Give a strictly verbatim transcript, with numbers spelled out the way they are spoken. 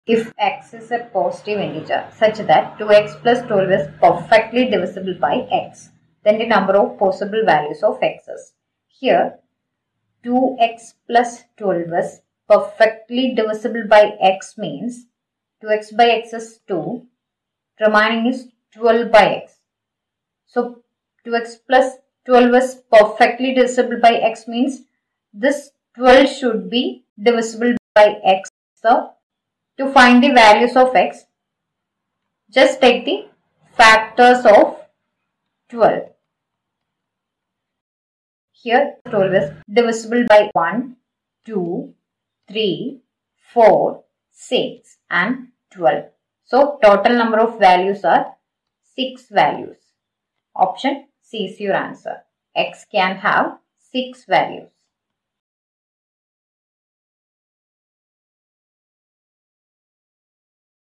If x is a positive integer such that two x plus twelve is perfectly divisible by x, then the number of possible values of x is. Here two x plus twelve is perfectly divisible by x means two x by x is two, remaining is twelve by x. So two x plus twelve is perfectly divisible by x means this twelve should be divisible by x. So to find the values of x, just take the factors of twelve. Here twelve is divisible by one, two, three, four, six and twelve. So total number of values are six values. Option C is your answer. X can have six values.